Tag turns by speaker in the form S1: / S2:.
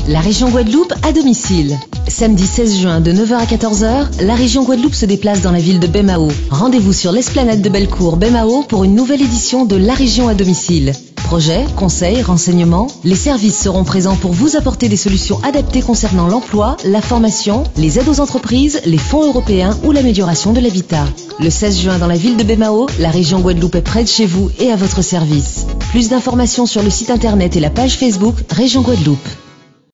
S1: La région Guadeloupe à domicile. Samedi 16 juin de 9h à 14h, la région Guadeloupe se déplace dans la ville de Baie-Mahault. Rendez-vous sur l'esplanade de Bellecour Baie-Mahault pour une nouvelle édition de La région à domicile. Projets, conseils, renseignements, les services seront présents pour vous apporter des solutions adaptées concernant l'emploi, la formation, les aides aux entreprises, les fonds européens ou l'amélioration de l'habitat. Le 16 juin dans la ville de Baie-Mahault, la région Guadeloupe est près de chez vous et à votre service. Plus d'informations sur le site internet et la page Facebook Région Guadeloupe.